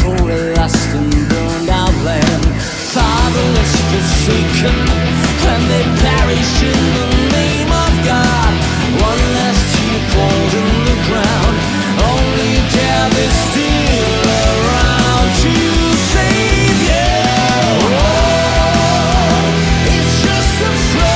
coalesced and burned out land, fatherless forsaken, and they perished in the name of God. One last tear falls in the ground, only death is still around to save you. Oh, it's just a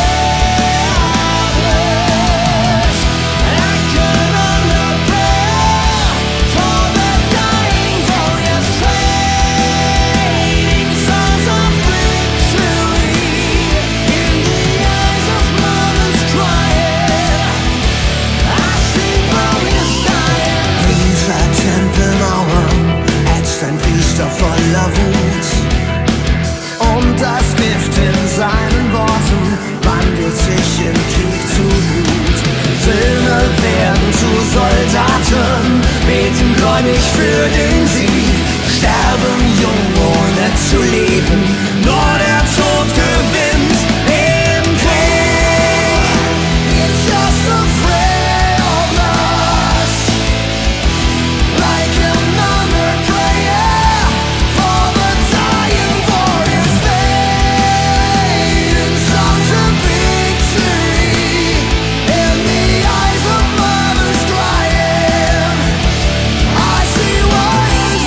fragrance, and I can under prayer for the dying warriors, fading songs of victory in the eyes of mothers crying. I see warriors dying. Hinter Tempelmauern ätzt ein Priester voller Wut, und das Gift in seinen Worten wandelt sich in Krieg zu Blut. Söhne werden zu Soldaten, beten gläubig für den Sieg, sterben jung ohne zu leben, nur der Tod gewinnt im Krieg. It's just a frailness, like another prayer for the dying warriors, fading songs of victory in the eyes of mothers crying. I see warriors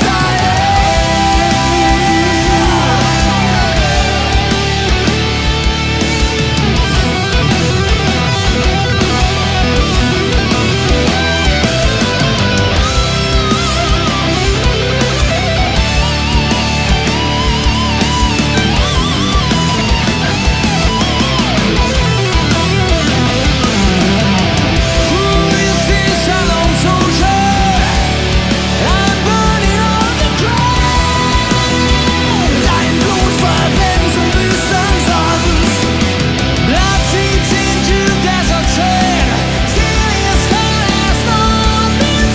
Who is this unknown soldier? I'm burning on the ground. Dein Blut verbrennt und düstern Sand. Blood seeps into desert sand. Serious heart has not been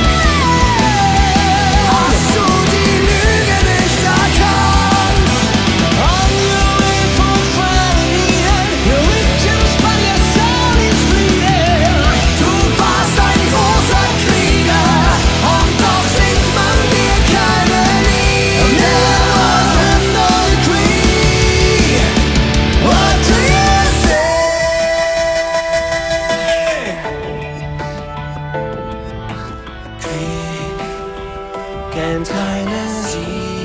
found. Hast du die Lüge nicht erkannt? On your way for finding your victims, but your soul is bleeding. Du warst ein großer Krieger, und doch singt man dir keine Lieder. Never agree. What do you say? Krieg kennt keine Sieg.